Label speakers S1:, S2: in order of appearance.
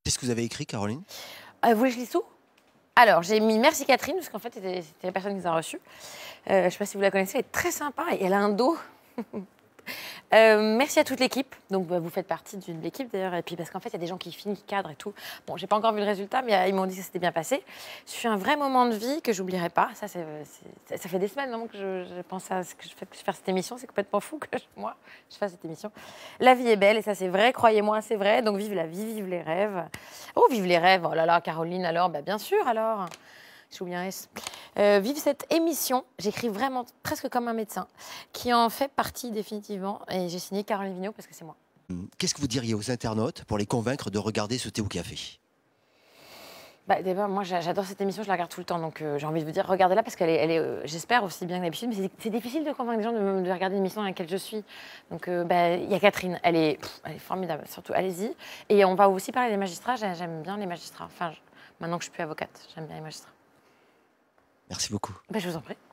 S1: Qu'est-ce que vous avez écrit, Caroline?
S2: Vous voulez que je lise tout? Alors, j'ai mis merci Catherine, parce qu'en fait, c'était la personne qui nous a reçus. Je ne sais pas si vous la connaissez, elle est très sympa et elle a un dos. Merci à toute l'équipe. Donc, vous faites partie de l'équipe d'ailleurs. Et puis, parce qu'en fait, il y a des gens qui filment, qui cadrent et tout. Bon, j'ai pas encore vu le résultat, mais ils m'ont dit que ça s'était bien passé. Ce fut un vrai moment de vie que j'oublierai pas. Ça fait des semaines vraiment que je pense à ce que je fais faire cette émission. C'est complètement fou que moi, je fasse cette émission. La vie est belle et ça, c'est vrai. Croyez-moi, c'est vrai. Donc, vive la vie, vive les rêves. Oh, vive les rêves. Oh là là, Caroline, alors, bien sûr, alors. J'ai oublié un S. Vive cette émission, j'écris vraiment presque comme un médecin, qui en fait partie définitivement. Et j'ai signé Caroline Vigneault parce que c'est moi.
S1: Qu'est-ce que vous diriez aux internautes pour les convaincre de regarder ce thé au café?
S2: D'abord, moi, j'adore cette émission, je la regarde tout le temps. Donc, j'ai envie de vous dire, regardez-la parce qu'elle est, j'espère, aussi bien que d'habitude. Mais c'est difficile de convaincre les gens de regarder une émission dans laquelle je suis. Donc, il y a Catherine, elle est formidable. Surtout, allez-y. Et on va aussi parler des magistrats. J'aime bien les magistrats. Enfin, maintenant que je suis plus avocate, j'aime bien les magistrats.
S1: Merci beaucoup.
S2: Je vous en prie.